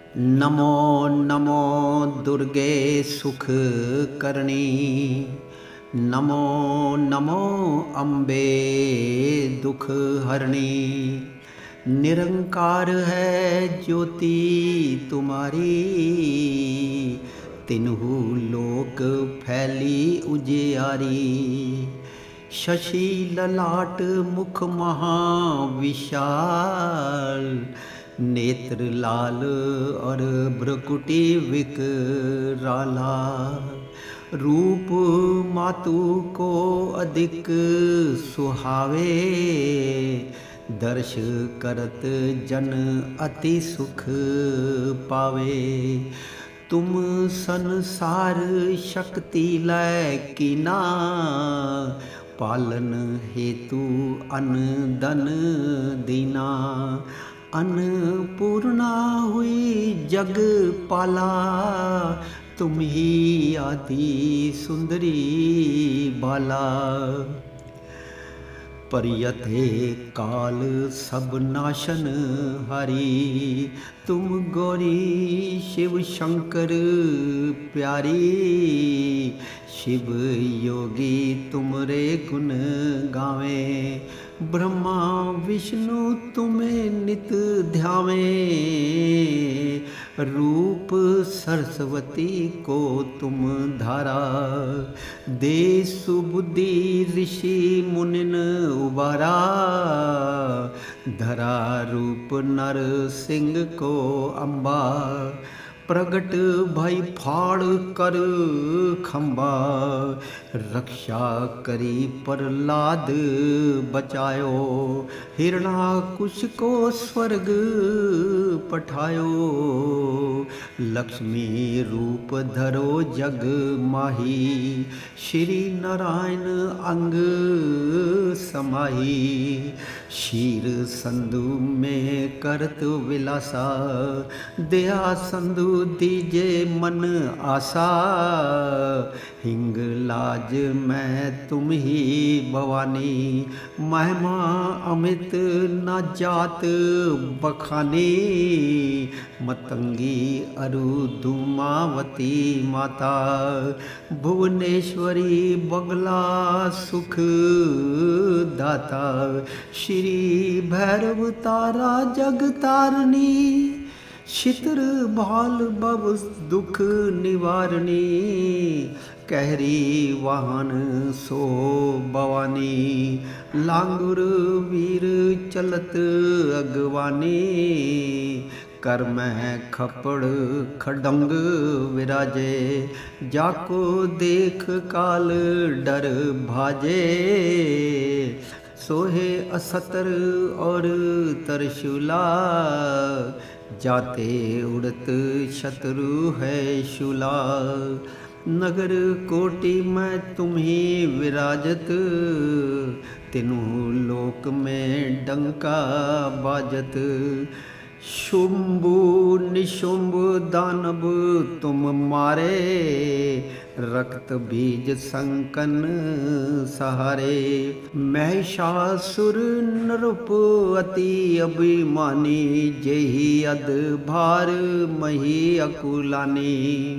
नमो नमो दुर्गे सुख करणी। नमो नमो अम्बे दुख हरणी। निरंकार है ज्योति तुम्हारी, तिन्हु लोक फैली उजियारी। शशि ललाट मुख महाविशाल, नेत्र लाल और भ्रुकुटी विकराला। रूप मातु को अधिक सुहावे, दर्श करत जन अति सुख पावे। तुम संसार शक्ति लय कीना, पालन हेतु अन्न धन दीना। अन्नपूर्णा हुई जग पाला, तुम ही आदि सुंदरी बाला। परियथे काल सब नाशन हारी, तुम गौरी शिव शंकर प्यारी। शिव योगी तुमरे गुण गावे, ब्रह्मा विष्णु तुम्हें नित ध्यावे। रूप सरस्वती को तुम धारा, दे सुबुद्धि ऋषि मुनिन उबारा। धरा रूप नर सिंह को अम्बा, प्रगट भई फाड़ कर खंबा। रक्षा करी प्रहलाद बचायो, हिरणाकुश को स्वर्ग पठायो। लक्ष्मी रूप धरो जग माही, श्री नारायण अंग समाही। शीर संधु में करत विलासा, दया संधु दीजे मन आशा। हिंग लाज मैं तुम ही भवानी, महिमा अमित न जात बखानी। मतंगी अरु धूमावती माता, भुवनेश्वरी बगला सुख दाता। श्री भैरव तारा जग तारनी, शितर भाल भव दुख निवारणी। कहरी वाहन सो भवानी, लांगुर वीर चलत अगवानी। कर में खपड़ खडंग विराजे, जाको देख काल डर भाजे। सोहे असतर और तरशूला, जाते उड़त शत्रु है शूला। नगर कोटि में तुम ही विराजत, तीनों लोक में डंका बाजत। शुंभु निशुंभ दानव तुम मारे, रक्त बीज संकन सहारे। महिषासुर नृप अति अभिमानी, जेहि अध भार मही अकुलानी।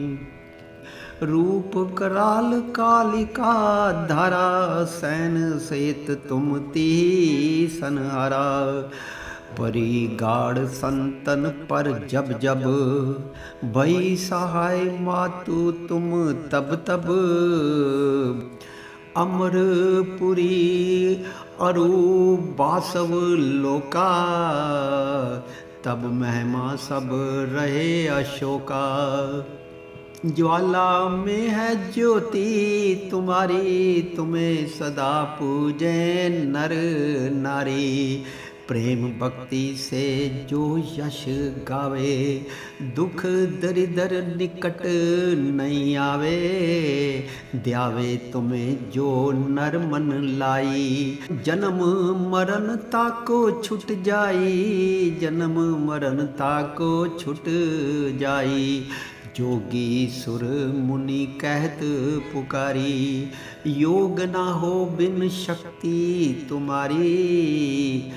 रूप कराल कालिका धारा, सैन सहित तुम तिहि संहारा। परी गाढ़ संतन पर जब जब, भई सहाय मातु तुम तब तब। अमरपुरी अरु बासव लोका, तब महिमा सब रहे अशोका। ज्वाला में है ज्योति तुम्हारी, तुम्हें सदा पूजे नर नारी। प्रेम भक्ति से जो यश गावे, दुख दरिदर निकट नहीं आवे। द्यावे तुम्हें जो नर मन लाई, जन्म मरण ताको छुट जाई। जन्म मरण ताको छुट जाई। जोगी सुर मुनि कहत पुकारी, योग ना हो बिन शक्ति तुम्हारी।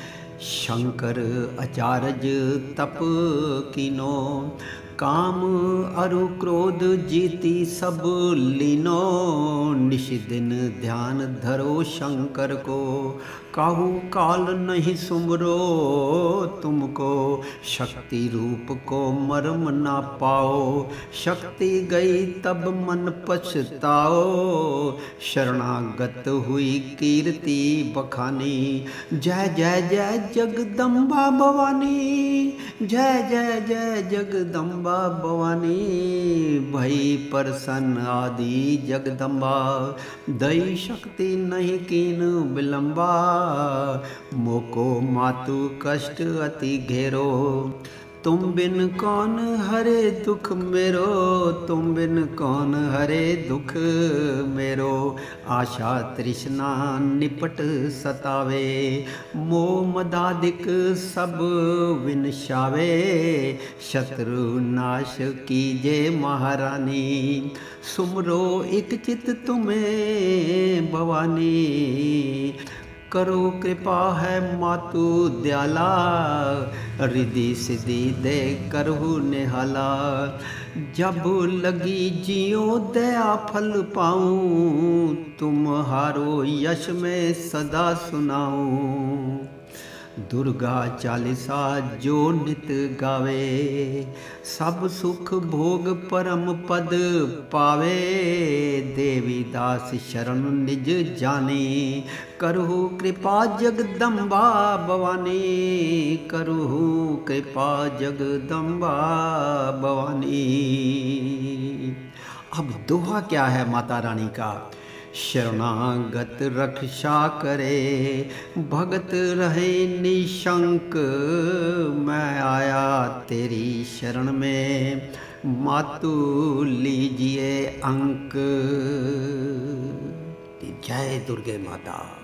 शंकर अचारज तप कीनो, काम अरु क्रोध जीती सब लीनो। निश दिन ध्यान धरो शंकर को, काहू काल नहीं सुमरो तुमको। शक्ति रूप को मर्म ना पाओ, शक्ति गई तब मन पछताओ। शरणागत हुई कीर्ति बखानी, जय जय जय जगदम्बा भवानी, जय जय जय जगदम्बा भवानी। भई प्रसन्न आदि जगदम्बा, दई शक्ति नहीं कीन विलंबा। मोको मातु कष्ट अति घेरो, तुम बिन कौन हरे दुख मेरो। तुम बिन कौन हरे दुख मेरो। आशा तृष्णा निपट सतावे, मोह मदादिक सब विनशावे। शत्रु नाश कीजे महारानी, सुमरो एक चित तुम्हें भवानी। करो कृपा है मातु दयाला, रिद्धि सिद्धि दे करहु निहाला। जब लगी जियो दया फल पाऊं, तुम्हारो यश में सदा सुनाऊं। दुर्गा चालीसा जो नित गावे, सब सुख भोग परम पद पावे। देवी दास शरण निज जानी, करहु कृपा जगदम्बा भवानी। करहु कृपा जगदम्बा भवानी। अब दोहा क्या है माता रानी का? शरणागत रक्षा करे, भगत रहे निशंक। मैं आया तेरी शरण में, मातु लीजिए अंक। जय दुर्गे माता।